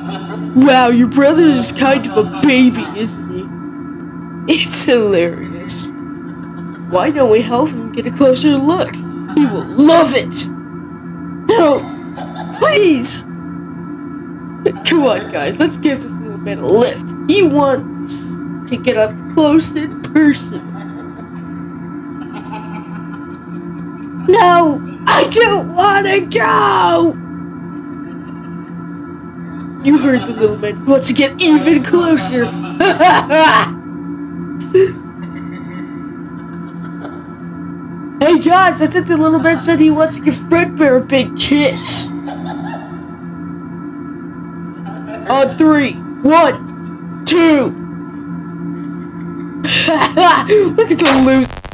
Wow, your brother is kind of a baby, isn't he? It's hilarious. Why don't we help him get a closer look? He will love it! No! Please! Come on, guys, let's give this little man a lift. He wants to get up close in person. No! I don't want to go! You heard the little man. He wants to get even closer. Hey guys, I think the little man said he wants to give Fredbear a big kiss. On 3, 1, 2. Look at the loose.